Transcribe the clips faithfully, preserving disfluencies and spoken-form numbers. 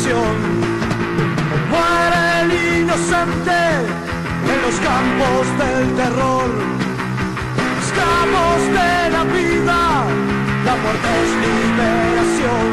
perdición. Muere el inocente en los campos del terror. Esclavos de la vida, la muerte es liberación.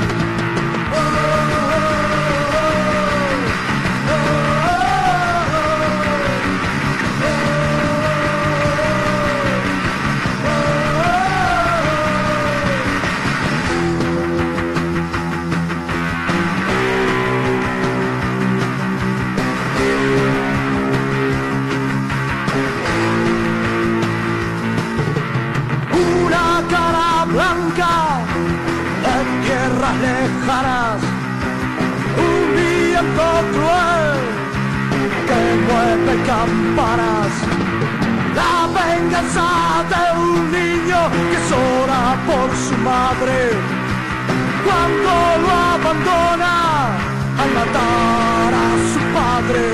Lejanas, un viento cruel que mueve campanas, la venganza de un niño que llora por su madre cuando lo abandona al matar a su padre.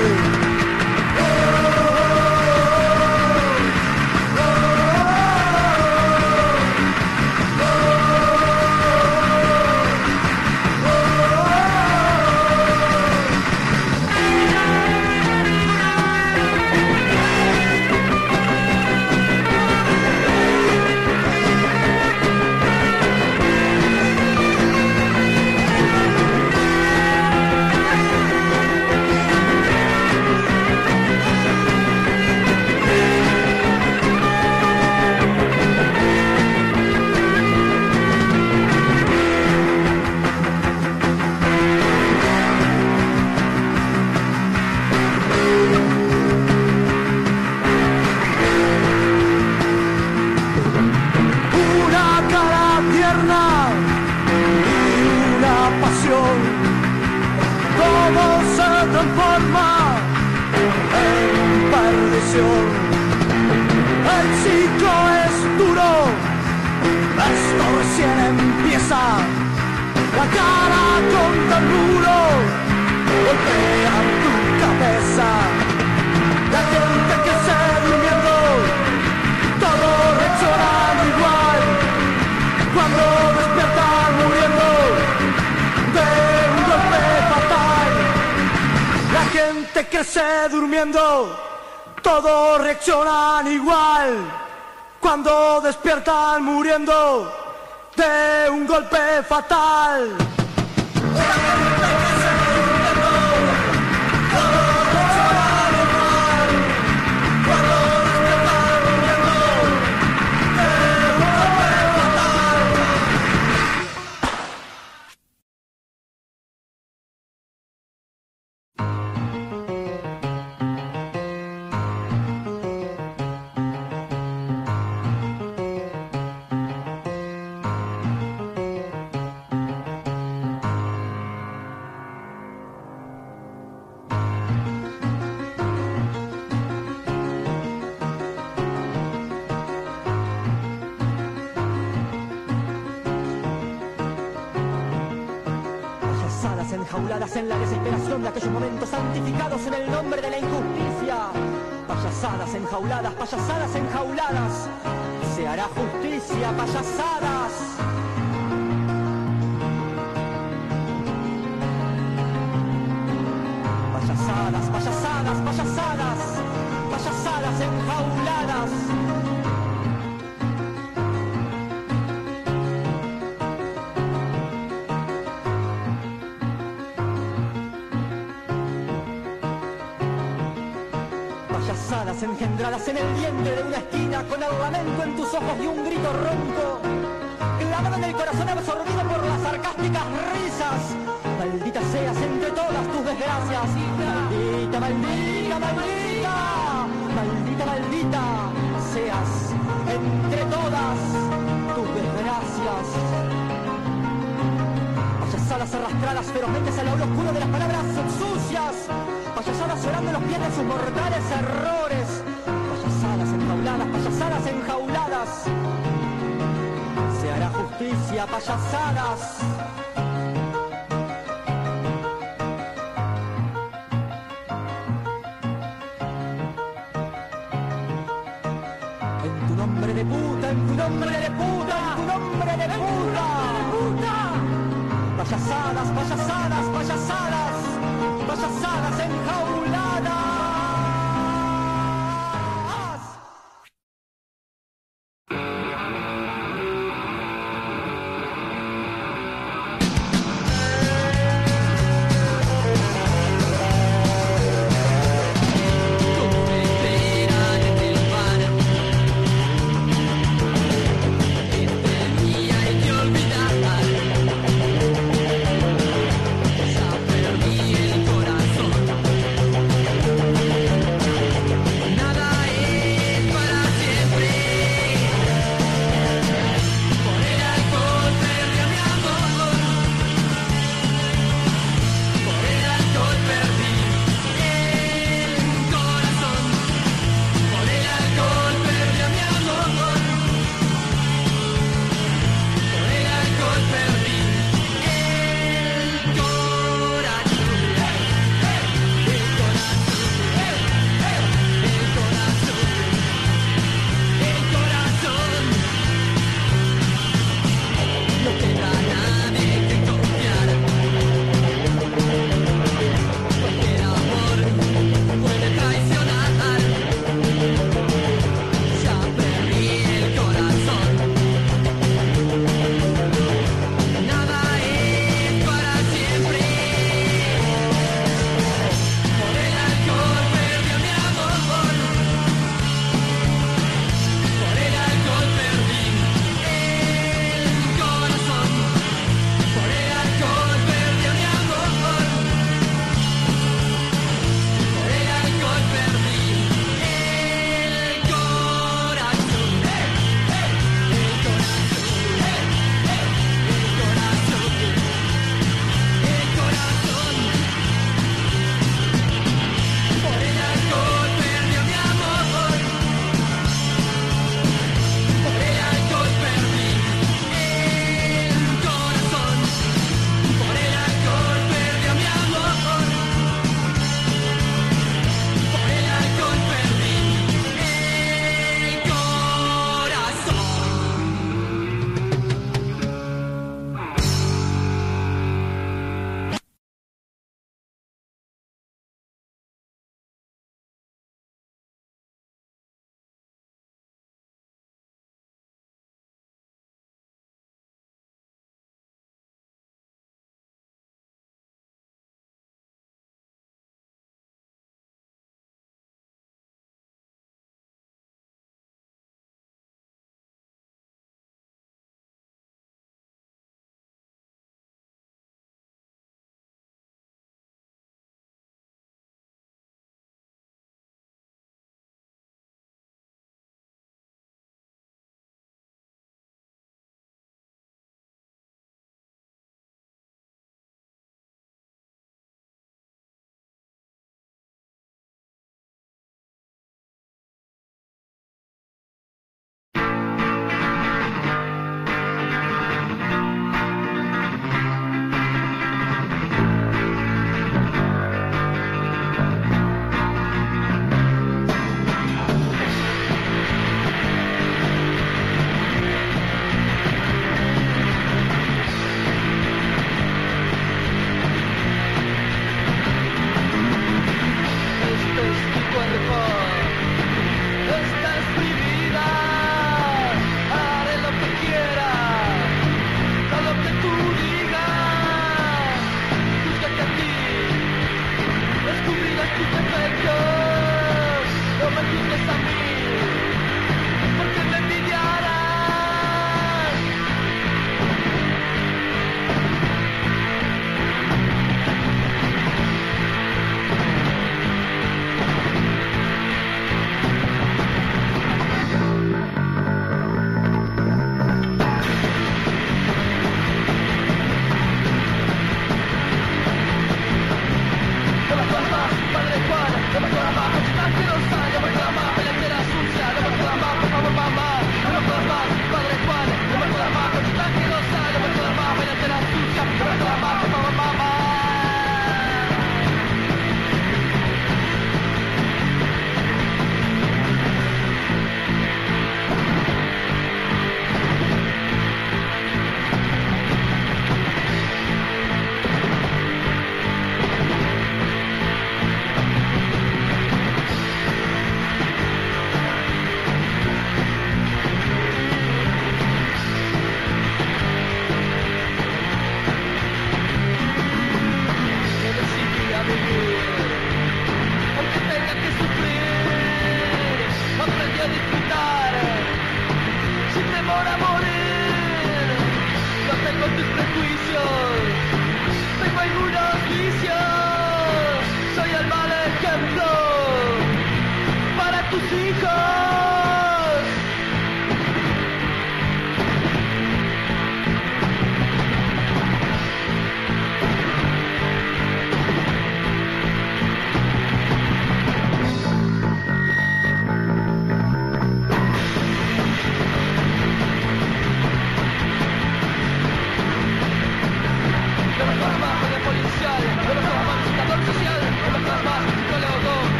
El ciclo es duro, esto recién empieza. La cara contra el muro golpea tu cabeza. La gente que se durmiendo, todos reaccionan igual. Cuando despiertan muriendo de un golpe fatal. La gente que se durmiendo, todos reaccionan igual cuando despiertan muriendo de un golpe fatal. Enjauladas en la desesperación de aquellos momentos santificados en el nombre de la injusticia. Payasadas enjauladas, payasadas enjauladas. Se hará justicia, payasadas. Payasadas, payasadas, payasadas. Payasadas enjauladas. Payasadas engendradas en el diente de una esquina, con el lamento en tus ojos y un grito ronco, clavado en el corazón absorbido por las sarcásticas risas. Maldita seas entre todas tus desgracias. Maldita, maldita, maldita, maldita, maldita seas entre todas tus desgracias. Payasadas arrastradas ferozmente al lado oscuro de las palabras sucias. Payasadas llorando en los pies de sus mortales errores. Payasadas enjauladas, payasadas enjauladas. Se hará justicia, payasadas. En tu nombre de puta, en tu nombre de puta, en tu nombre de puta. Payasadas, payasadas, payasadas, payasadas enjauladas. Saber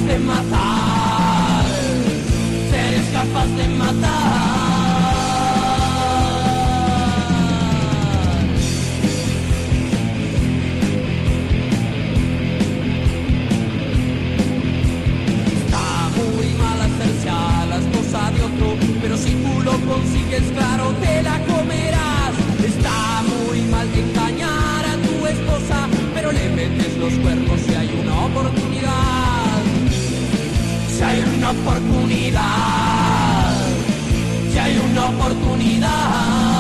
de matar, seres capaz de matar. Pero si tú lo consigues, claro, te la comerás. Está muy mal engañar a tu esposa, pero le metes los cuernos si hay una oportunidad. Si hay una oportunidad, si hay una oportunidad.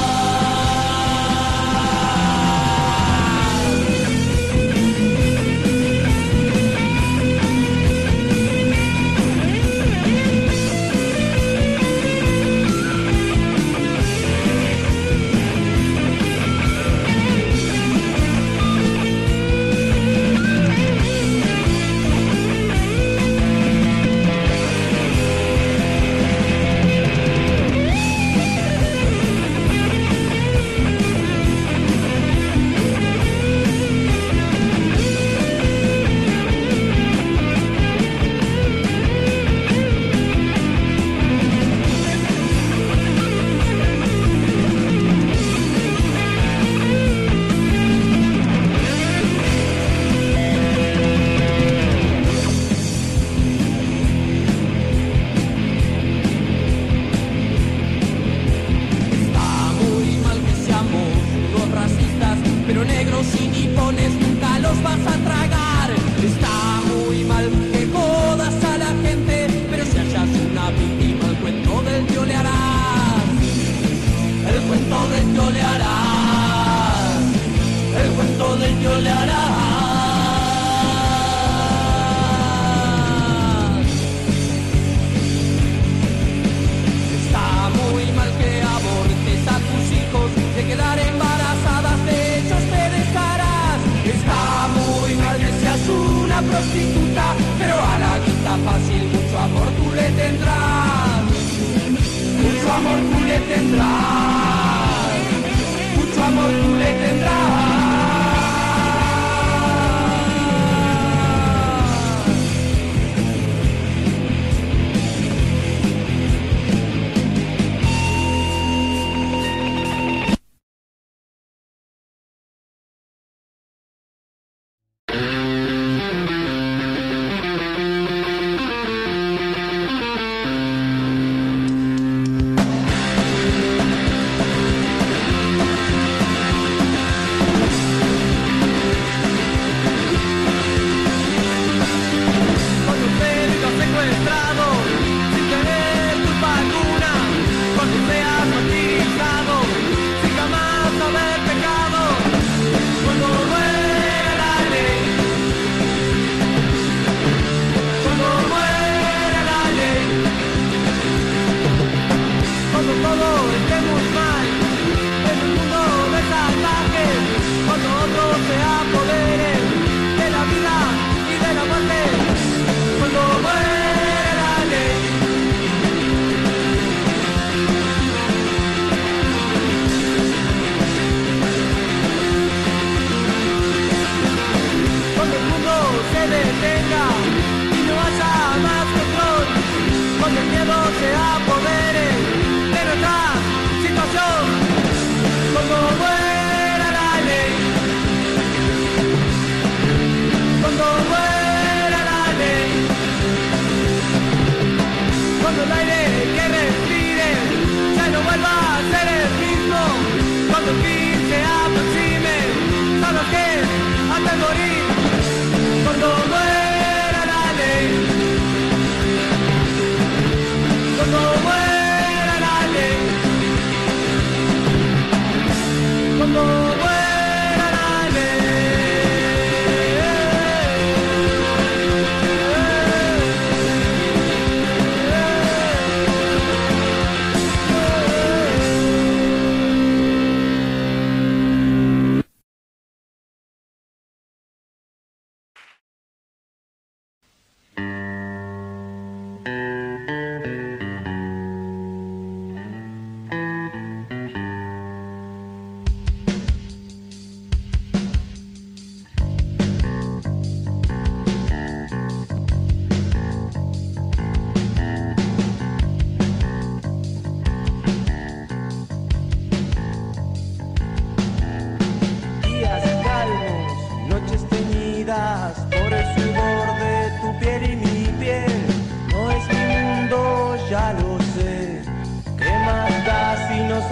Prostituta, pero a la guita fácil mucho amor tú le tendrás, mucho amor tú le tendrás, mucho amor tú le tendrás.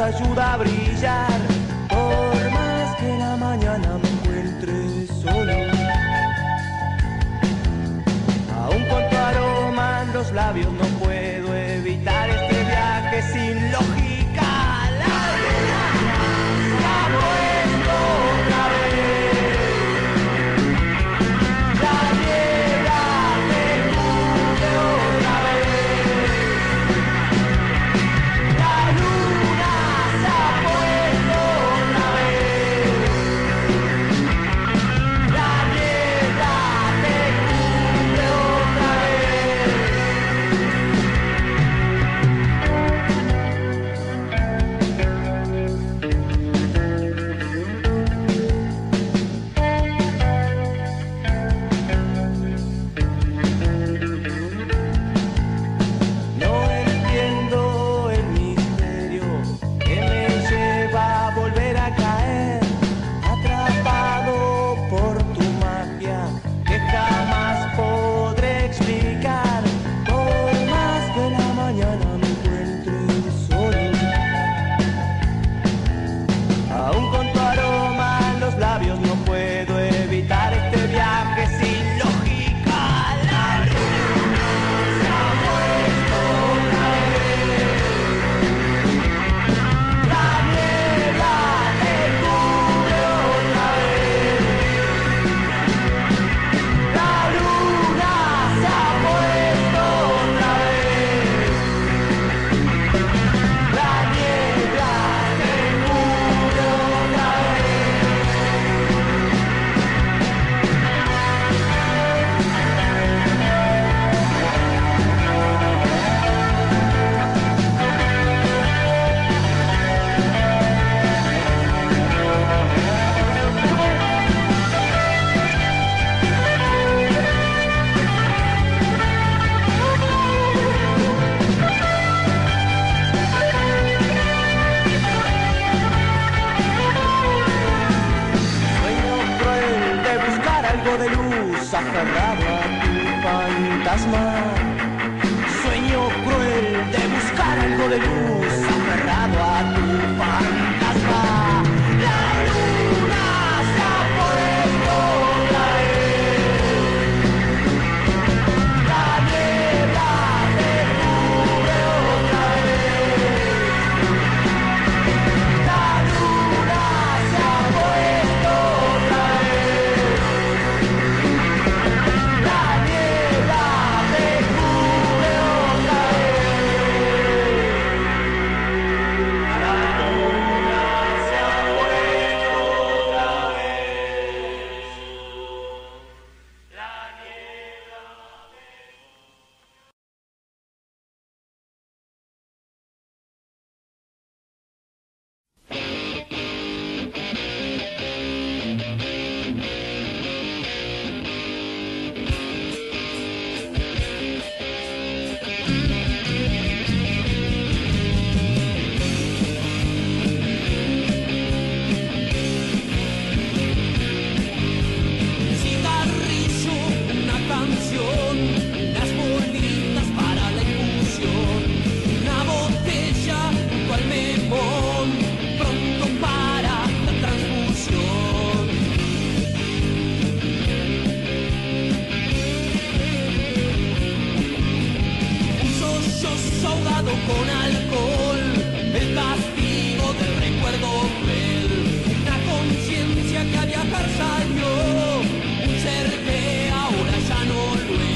ayuda a brillar, por más que la mañana me encuentre solo. Aún con tu aroma en los labios no puedo evitar este viaje sin lógica. La luna se ha puesto otra vez, la niebla te cubre otra vez, la luna se ha puesto otra vez, la niebla te cubre otra vez. No entiendo el misterio que me lleva a volver a caer, atrapado por tu magia que jamás podré explicar, por más que la mañana me encuentre solo. Aún con tu aroma en los labios no puedo evitar este viaje sin lógica. La luna se ha puesto otra vez, la niebla te cubre otra vez, la luna se ha puesto otra vez, la niebla te cubre otra vez. Sueño cruel de buscar algo de luz aferrado a tu fantasma. Sueño cruel de buscar algo de luz aferrado a tu fantasma. La luna se ha puesto otra vez, la niebla te cubre otra vez, la luna se ha puesto otra vez, la niebla te cubre otra vez, la luna se ha puesto otra vez, la niebla. Cigarrillo, una canción, las bolitas para la infusión, una botella, cual memón, pronto para la transfusión. Un sollozo ahogado con alcohol, el castigo del recuerdo cruel, una conciencia que a viajar salió, un ser que ahora ya no lo es.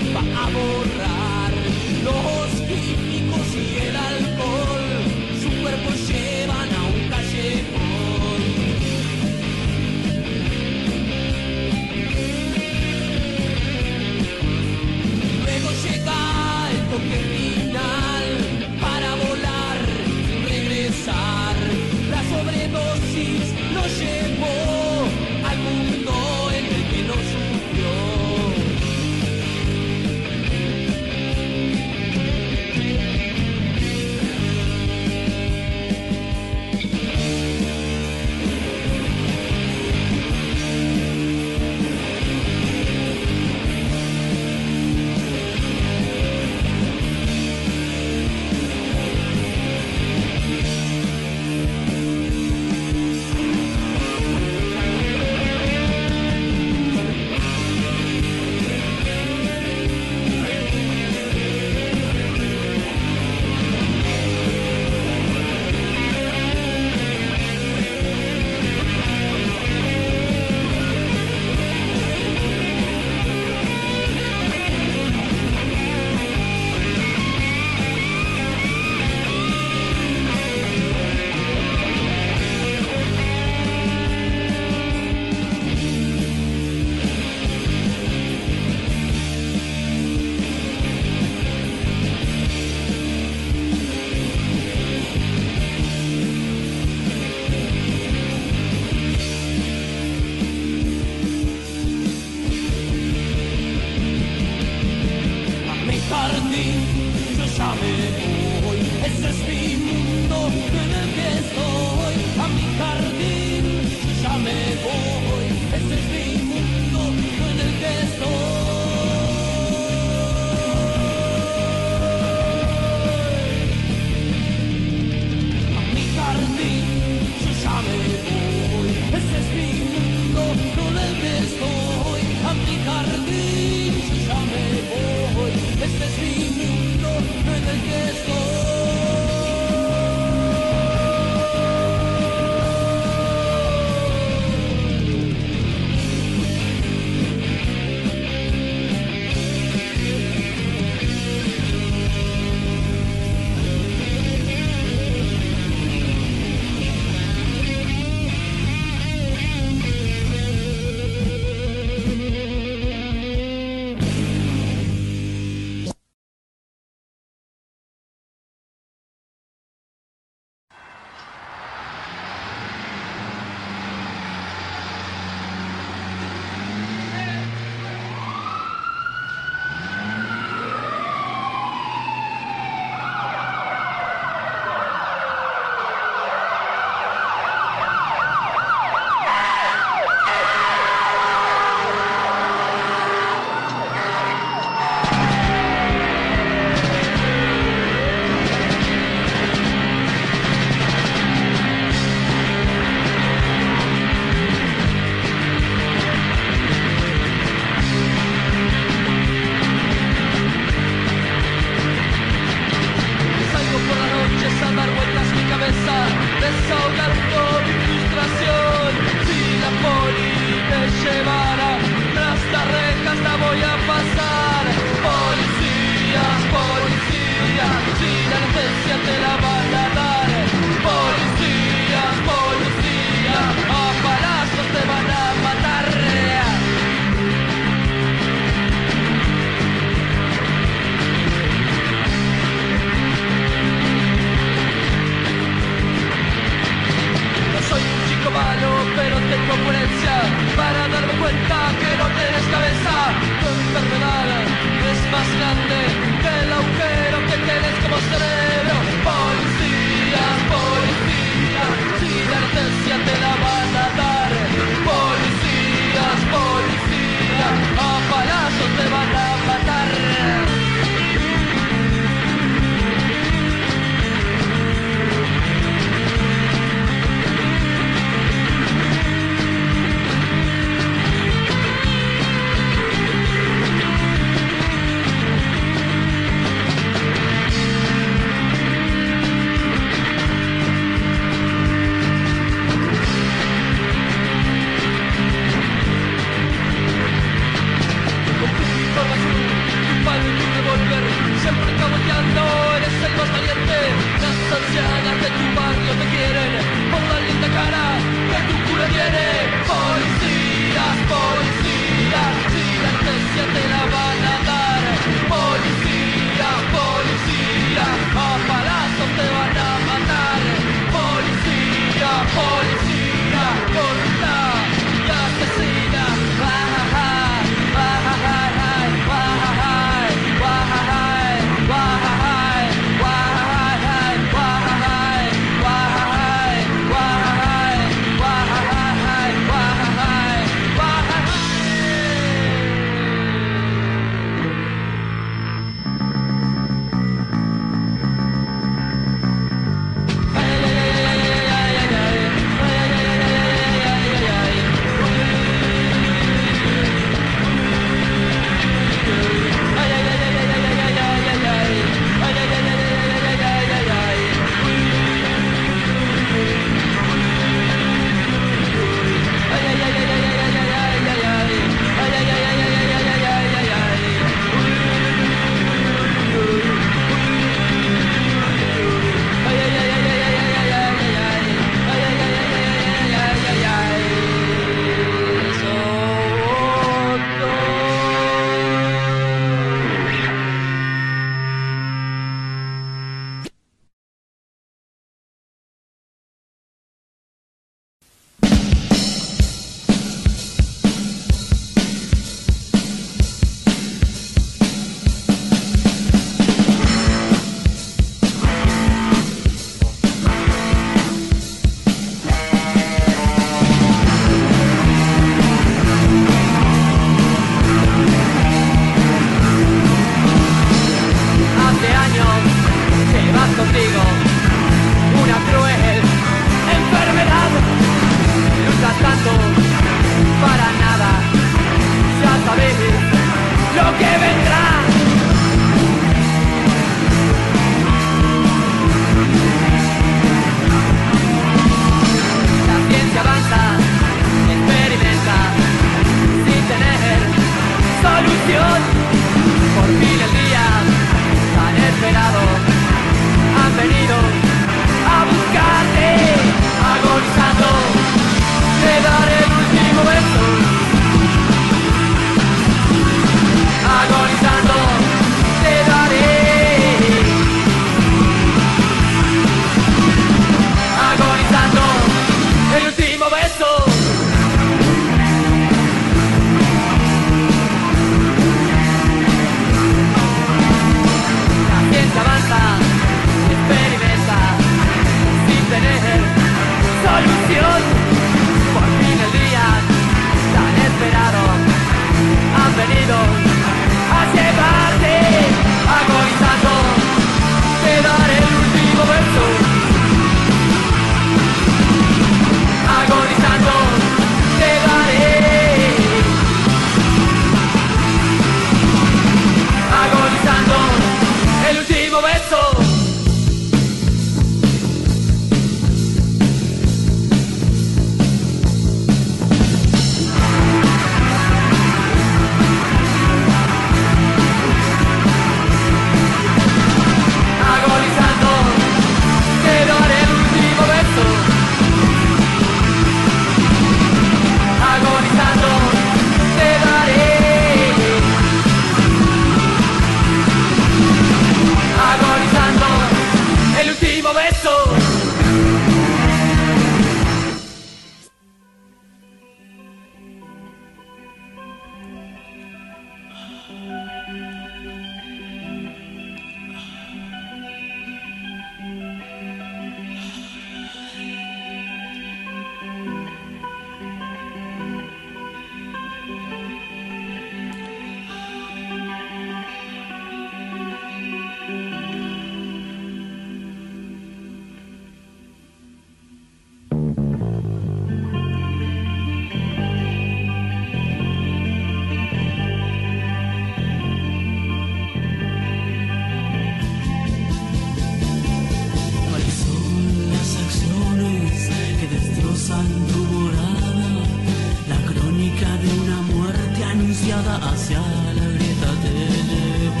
hacia la grieta te llevo.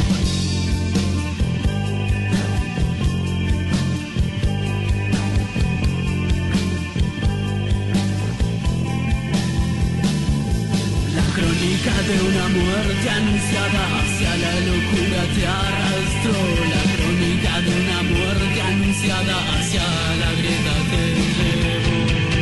La crónica de una muerte anunciada hacia la locura te arrastró. La crónica de una muerte anunciada hacia la grieta te llevo.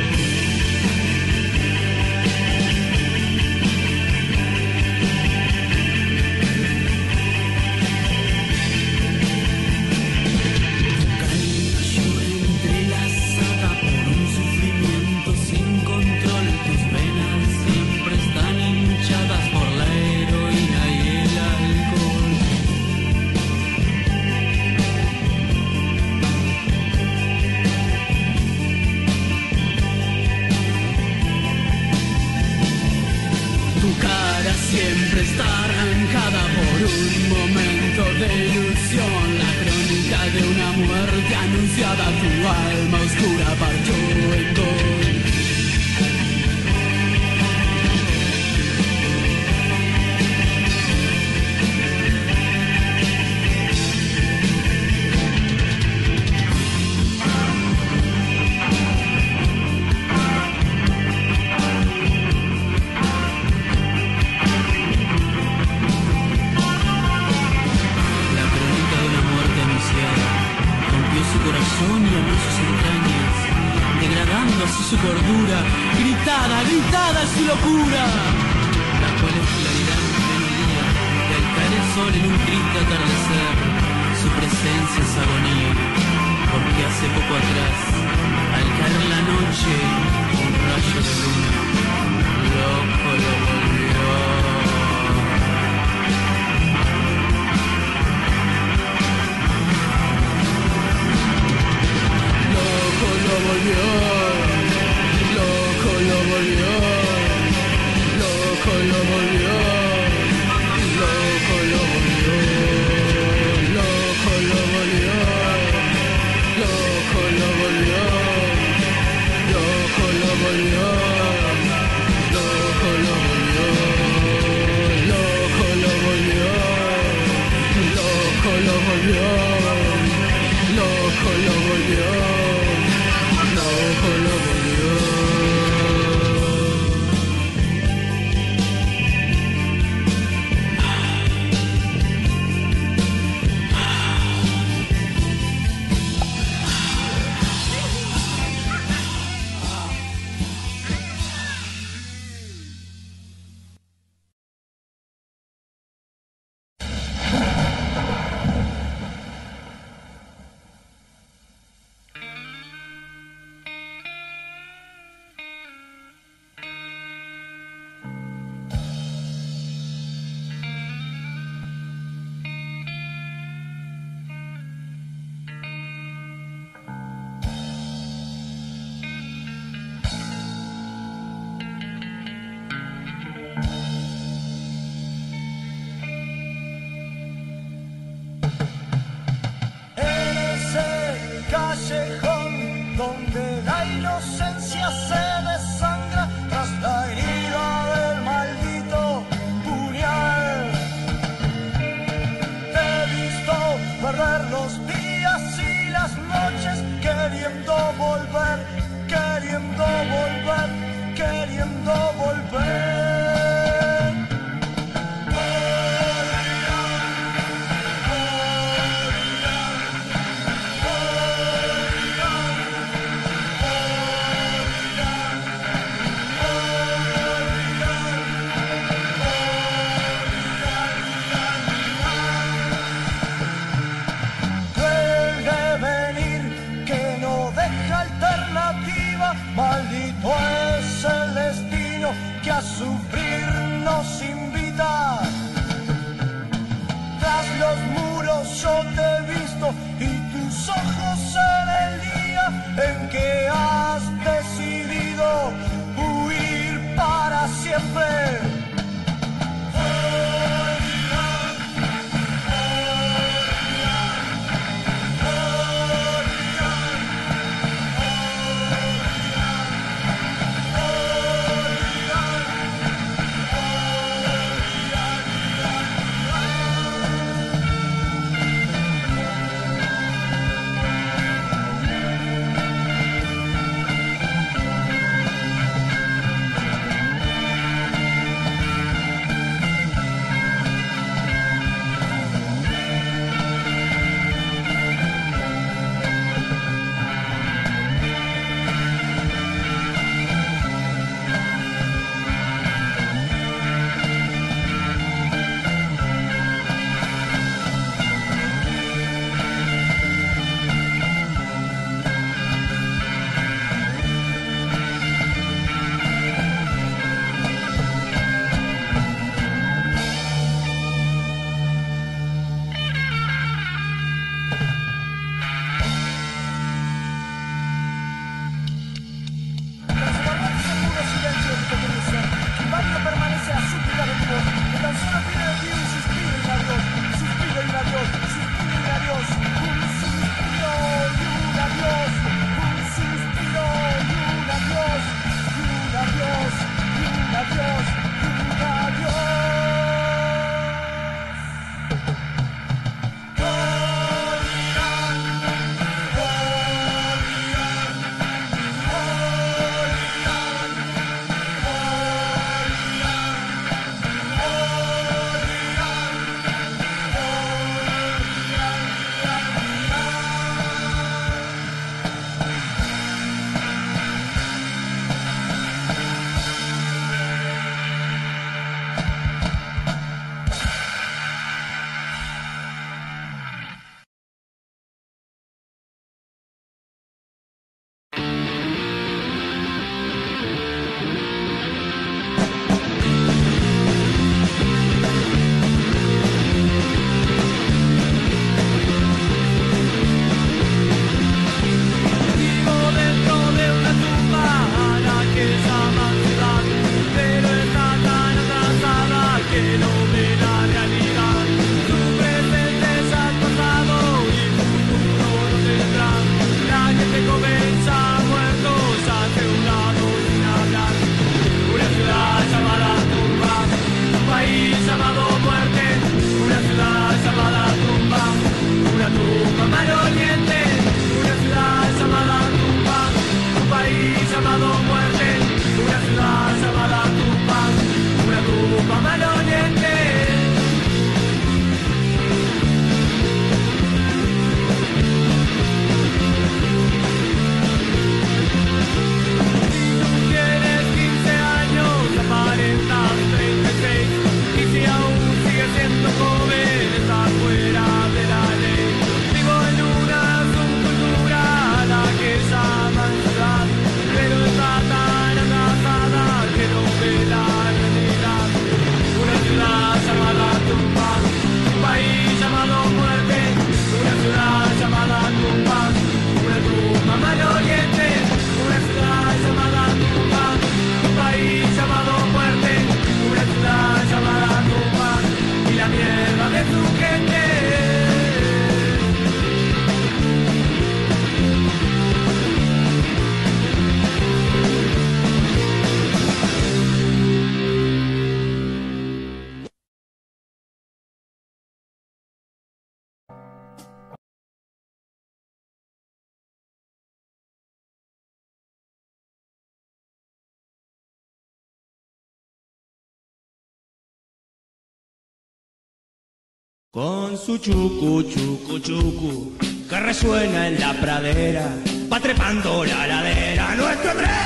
Siempre está arrancada por un momento de ilusión. La crónica de una muerte anunciada, tu alma oscura partió en dos. Su cordura, gritada, gritada su locura. La cual es claridad en pleno día, que al caer el sol en un triste atardecer, su presencia es agonía, porque hace poco atrás, al caer la noche, un rayo de luna, loco lo volvió. Loco lo volvió. Loco lo volvió, loco lo volvió, loco lo volvió, loco lo volvió, loco lo volvió, loco lo volvió, loco lo volvió, loco lo volvió, loco lo volvió, loco lo volvió, loco lo volvió. Con su chucu, chucu, chucu, que resuena en la pradera, va trepando la ladera nuestro tren.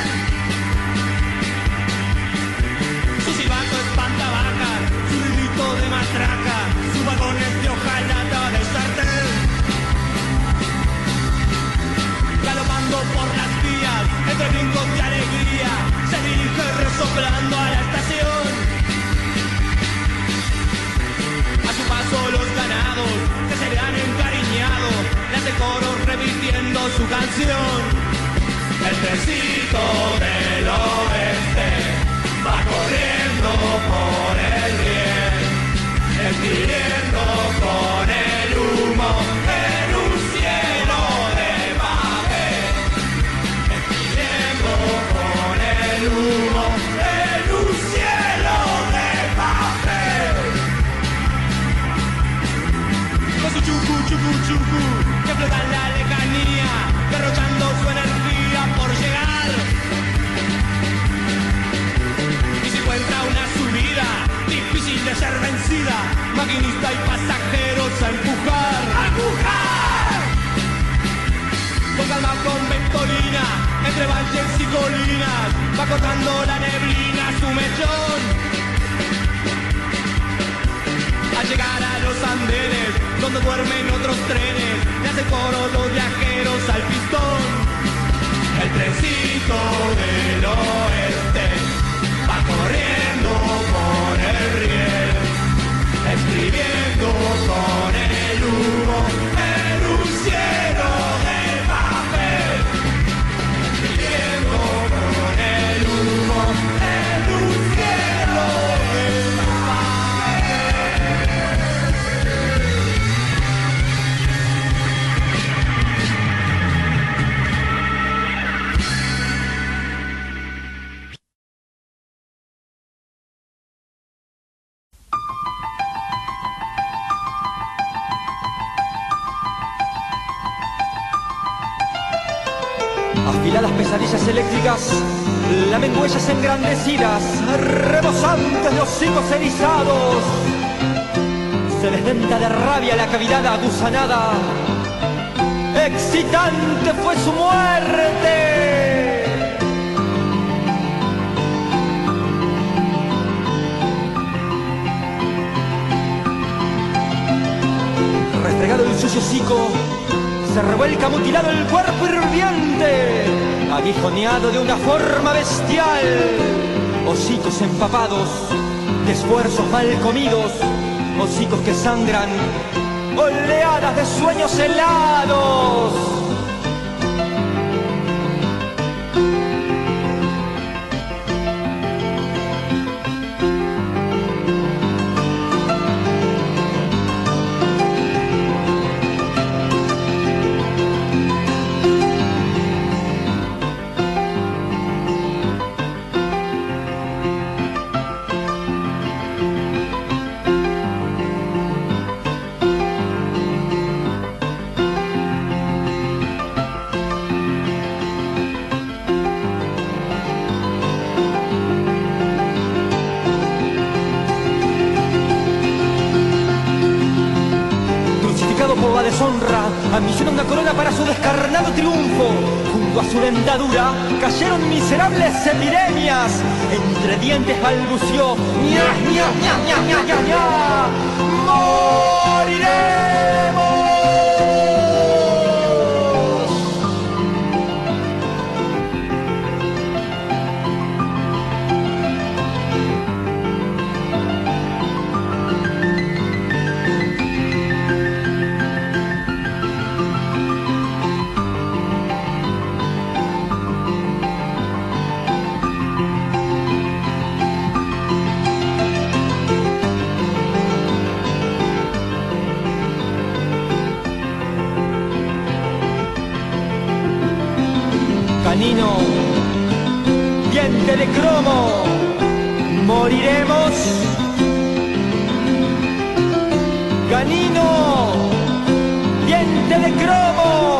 Su silbato espanta vacas, su grito de matraca, sus vagones de hojalata de sartén. Galopando por las vías, entre brincos de alegría, se dirige resoplando a la estación. A su paso los ganados que se le han encariñado le hace coro repitiendo su canción. El trencito del oeste va corriendo por el riel, escribiendo con el humo en un cielo de papel, escribiendo con el humo en un cielo de papel. Con su chucu, chucu, chucu, que flota en la lejanía, derrochando su energía por llegar. Y si encuentra una subida difícil de ser vencida, maquinista y pasajeros a empujar. ¡A empujar! Con calma, con ventolina, entre valles y colinas, va cortando la neblina su mechón. Al llegar a los andenes, donde duermen otros trenes, le hacen coro los viajeros al pistón. El trencito del oeste va corriendo por el riel, escribiendo con el humo en un cielo de papel, escribiendo con el humo en un cielo de Afiladas pesadillas eléctricas, lamen huellas engrandecidas, rebosantes de hocicos erizados. Se desdenta de rabia la cavidad agusanada. Excitante fue su muerte. Restregado el sucio hocico, se revuelca mutilado el cuerpo hirviente, aguijoneado de una forma bestial. Hocicos empapados de esfuerzos mal comidos, hocicos que sangran, oleadas de sueños helados. Deshonra, ambiciona una corona para su descarnado triunfo. Junto a su dentadura cayeron miserables epidemias. Entre dientes balbució: ña, ña, ña, ña, ña, ña, ña. ¡Moriremos! Canino, diente de cromo, moriremos. Canino, diente de cromo.